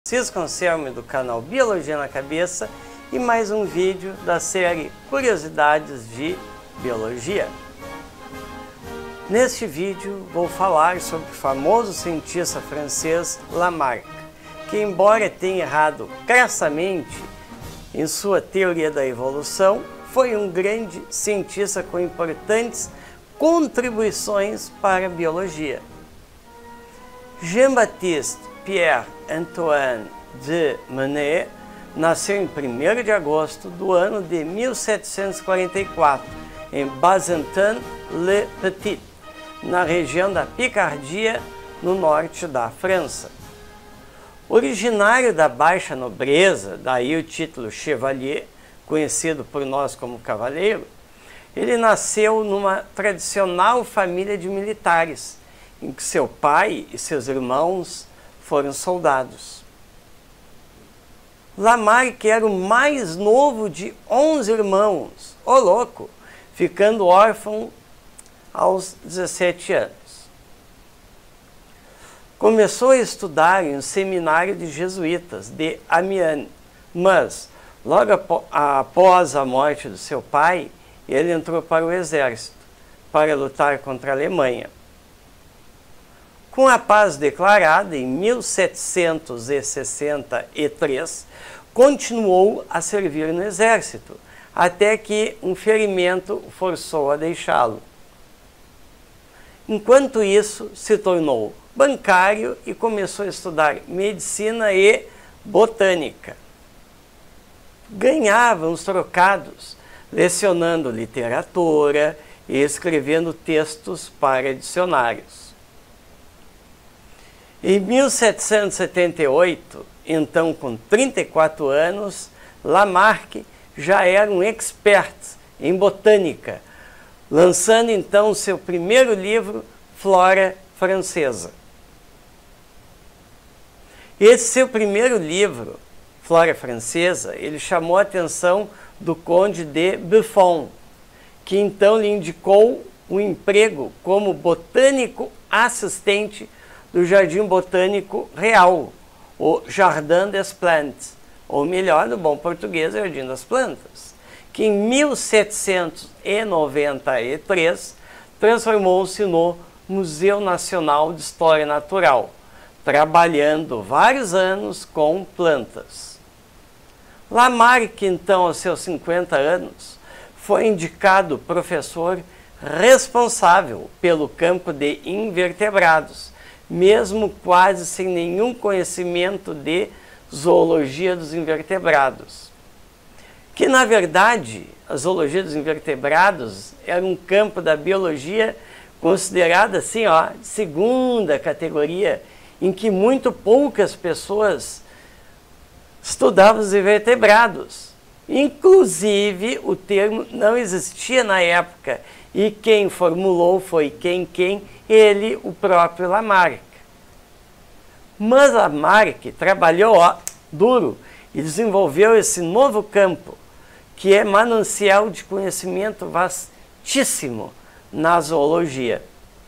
Francisco Anselmo do canal Biologia na Cabeça e mais um vídeo da série Curiosidades de Biologia. Neste vídeo vou falar sobre o famoso cientista francês Lamarck, que embora tenha errado crassamente em sua teoria da evolução, foi um grande cientista com importantes contribuições para a biologia. Jean-Baptiste Pierre-Antoine de Monnet nasceu em 1º de agosto do ano de 1744, em Bazentin-le-Petit, na região da Picardia, no norte da França. Originário da baixa nobreza, daí o título Chevalier, conhecido por nós como cavaleiro, ele nasceu numa tradicional família de militares, em que seu pai e seus irmãos foram soldados. Lamarck era o mais novo de 11 irmãos, ô louco, ficando órfão aos 17 anos. Começou a estudar em um seminário de jesuítas de Amiens, mas logo após a morte do seu pai, ele entrou para o exército para lutar contra a Alemanha. Com a paz declarada em 1763, continuou a servir no exército, até que um ferimento o forçou a deixá-lo. Enquanto isso, se tornou bancário e começou a estudar medicina e botânica. Ganhava uns trocados, lecionando literatura e escrevendo textos para dicionários. Em 1778, então com 34 anos, Lamarck já era um expert em botânica, lançando então seu primeiro livro, Flora Francesa. Esse seu primeiro livro, Flora Francesa, ele chamou a atenção do conde de Buffon, que então lhe indicou um emprego como botânico assistente do Jardim Botânico Real, o Jardin des Plantes, ou melhor, no bom português, Jardim das Plantas, que em 1793 transformou-se no Museu Nacional de História Natural, trabalhando vários anos com plantas. Lamarck, então, aos seus 50 anos, foi indicado professor responsável pelo campo de invertebrados, mesmo quase sem nenhum conhecimento de zoologia dos invertebrados. Que, na verdade, a zoologia dos invertebrados era um campo da biologia considerado assim, de segunda categoria, em que muito poucas pessoas estudavam os invertebrados. Inclusive, o termo não existia na época, e quem formulou foi quem? Ele, o próprio Lamarck. Mas Lamarck trabalhou duro e desenvolveu esse novo campo, que é manancial de conhecimento vastíssimo na zoologia.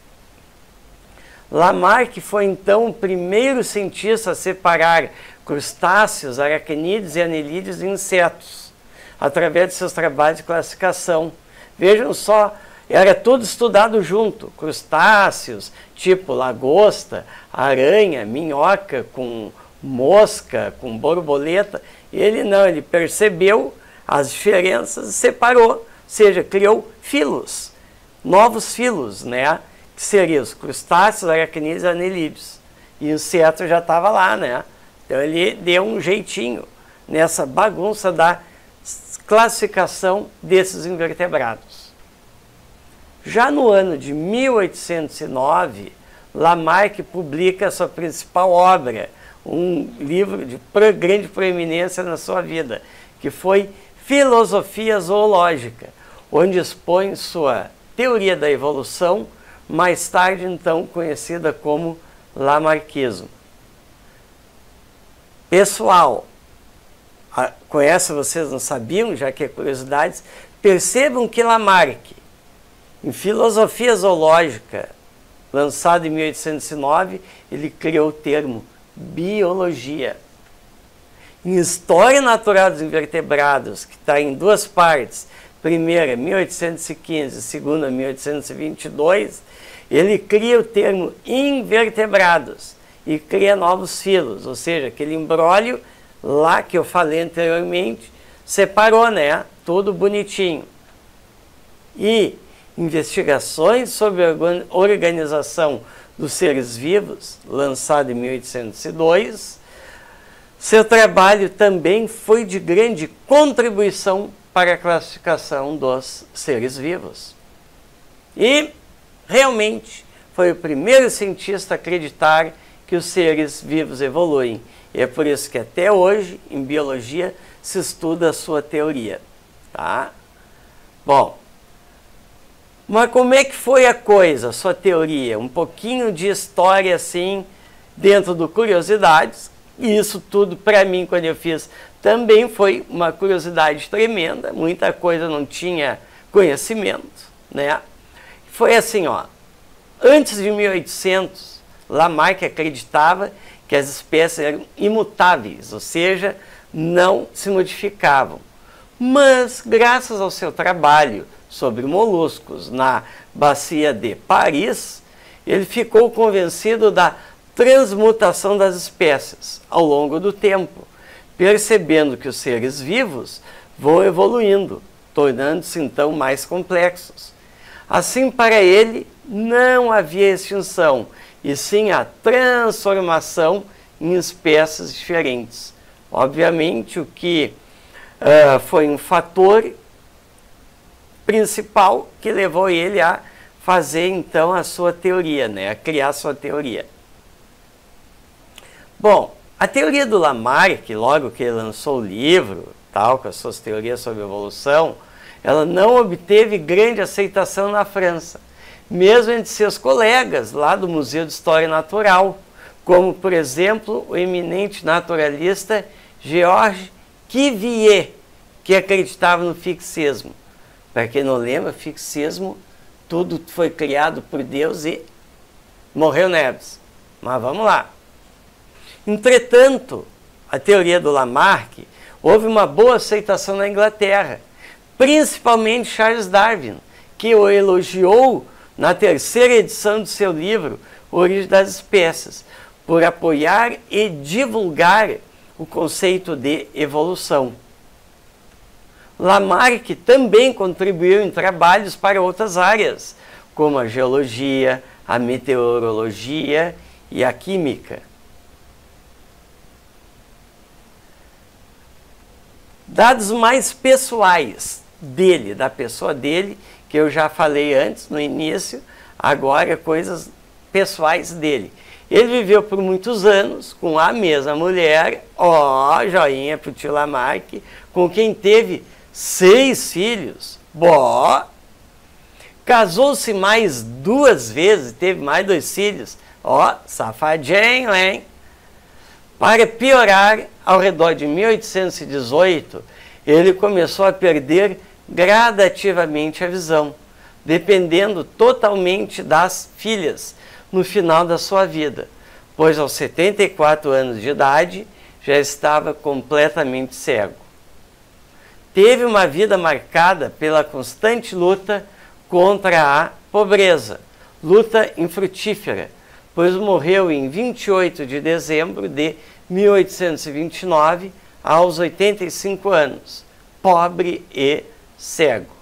Lamarck foi então o primeiro cientista a separar crustáceos, aracnídeos e anelídeos de insetos, através de seus trabalhos de classificação. Vejam só, era tudo estudado junto, crustáceos, tipo lagosta, aranha, minhoca, com mosca, com borboleta. Ele não, ele percebeu as diferenças e separou, ou seja, criou filos, novos filos, né? Que seriam os crustáceos, aracnídeos e anelídeos. E o inseto já estava lá, né? Então ele deu um jeitinho nessa bagunça da classificação desses invertebrados. Já no ano de 1809, Lamarck publica sua principal obra, um livro de grande proeminência na sua vida, que foi Filosofia Zoológica, onde expõe sua teoria da evolução, mais tarde então conhecida como Lamarckismo. Pessoal, com essa vocês não sabiam, já que é curiosidades, percebam que Lamarck, em Filosofia Zoológica, lançado em 1809, ele criou o termo biologia. em História Natural dos Invertebrados, que está em duas partes, primeira 1815, segunda 1822, ele cria o termo invertebrados e cria novos filos, ou seja, aquele imbróglio lá que eu falei anteriormente, separou, né? Tudo bonitinho. E Investigações sobre a Organização dos Seres Vivos, lançado em 1802, seu trabalho também foi de grande contribuição para a classificação dos seres vivos. E, realmente, foi o primeiro cientista a acreditar que os seres vivos evoluem. E é por isso que até hoje, em biologia, se estuda a sua teoria. Tá? Bom, mas como é que foi a coisa, a sua teoria? Um pouquinho de história, assim, dentro do Curiosidades. E isso tudo, para mim, quando eu fiz, também foi uma curiosidade tremenda. Muita coisa não tinha conhecimento, né? Foi assim, ó. Antes de 1800, Lamarck acreditava que as espécies eram imutáveis, ou seja, não se modificavam. Mas, graças ao seu trabalho sobre moluscos na bacia de Paris, ele ficou convencido da transmutação das espécies ao longo do tempo, percebendo que os seres vivos vão evoluindo, tornando-se então mais complexos. Assim, para ele, não havia extinção, e sim a transformação em espécies diferentes. Obviamente, o que foi um fator principal que levou ele a fazer então a sua teoria, né? A criar a sua teoria. Bom, a teoria do Lamarck, logo que ele lançou o livro, tal, com as suas teorias sobre evolução, ela não obteve grande aceitação na França, mesmo entre seus colegas lá do Museu de História Natural, como, por exemplo, o eminente naturalista Georges Cuvier, que acreditava no fixismo. Para quem não lembra, fixismo, tudo foi criado por Deus e morreu neves. Mas vamos lá. Entretanto, a teoria do Lamarck houve uma boa aceitação na Inglaterra, principalmente Charles Darwin, que o elogiou na terceira edição de seu livro Origem das Espécies, por apoiar e divulgar o conceito de evolução. Lamarck também contribuiu em trabalhos para outras áreas, como a geologia, a meteorologia e a química. Dados mais pessoais dele, da pessoa dele, que eu já falei antes, no início, agora coisas pessoais dele. Ele viveu por muitos anos com a mesma mulher, joinha pro tio Lamarck, com quem teve 6 filhos. Casou-se mais 2 vezes, teve mais 2 filhos. Safadinho, hein? Para piorar, ao redor de 1818, ele começou a perder gradativamente a visão, dependendo totalmente das filhas no final da sua vida, pois aos 74 anos de idade já estava completamente cego. Teve uma vida marcada pela constante luta contra a pobreza, luta infrutífera, pois morreu em 28 de dezembro de 1829, aos 85 anos, pobre e cego.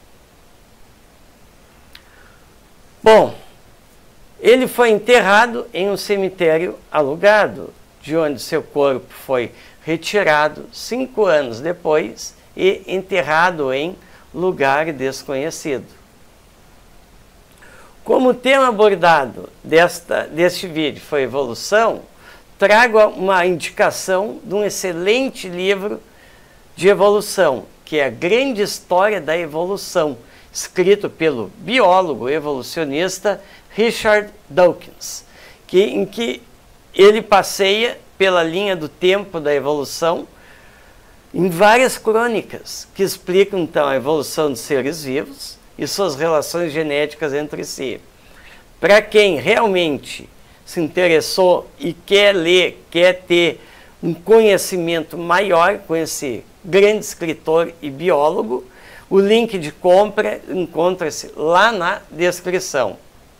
Bom, ele foi enterrado em um cemitério alugado, de onde seu corpo foi retirado 5 anos depois e enterrado em lugar desconhecido. Como o tema abordado deste vídeo foi evolução, trago uma indicação de um excelente livro de evolução, que é A Grande História da Evolução, escrito pelo biólogo evolucionista Richard Dawkins, em que ele passeia pela linha do tempo da evolução em várias crônicas que explicam então a evolução dos seres vivos e suas relações genéticas entre si. Para quem realmente se interessou e quer ler, quer ter um conhecimento maior com esse grande escritor e biólogo. O link de compra encontra-se lá na descrição.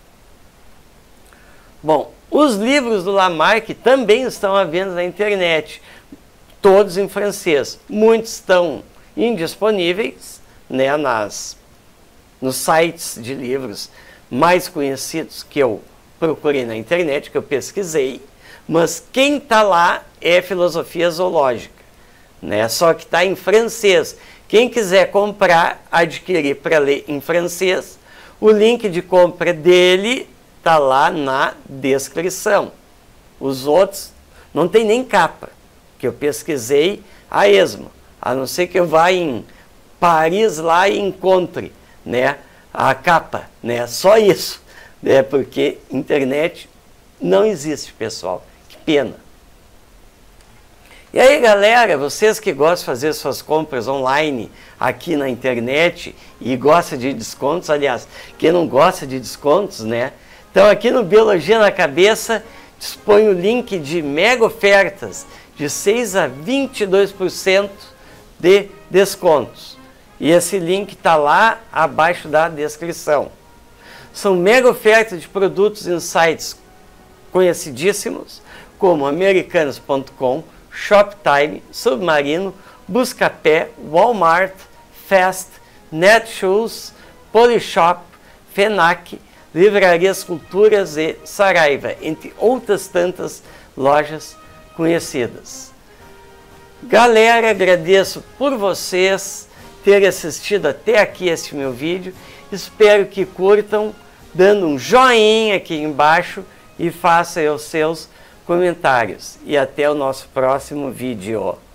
Bom, os livros do Lamarck também estão à venda na internet, todos em francês. Muitos estão indisponíveis, né, nos sites de livros mais conhecidos que eu procurei na internet, que eu pesquisei, mas quem está lá é Filosofia Zoológica, né? Só que está em francês. Quem quiser comprar, adquirir para ler em francês, o link de compra dele está lá na descrição. Os outros não tem nem capa, que eu pesquisei a esmo, a não ser que eu vá em Paris lá e encontre, né, a capa, né, só isso, né, porque internet não existe, pessoal, que pena. E aí, galera, vocês que gostam de fazer suas compras online aqui na internet e gostam de descontos, aliás, quem não gosta de descontos, né? Então, aqui no Biologia na Cabeça, dispõe o link de mega ofertas de 6 a 22% de descontos. E esse link está lá abaixo da descrição. São mega ofertas de produtos em sites conhecidíssimos, como Americanas.com, Shoptime, Submarino, Buscapé, Walmart, Fast, Netshoes, Polishop, Fenac, Livrarias Culturas e Saraiva, entre outras tantas lojas conhecidas. Galera, agradeço por vocês terem assistido até aqui este meu vídeo. Espero que curtam, dando um joinha aqui embaixo e façam os seus comentários. E até o nosso próximo vídeo.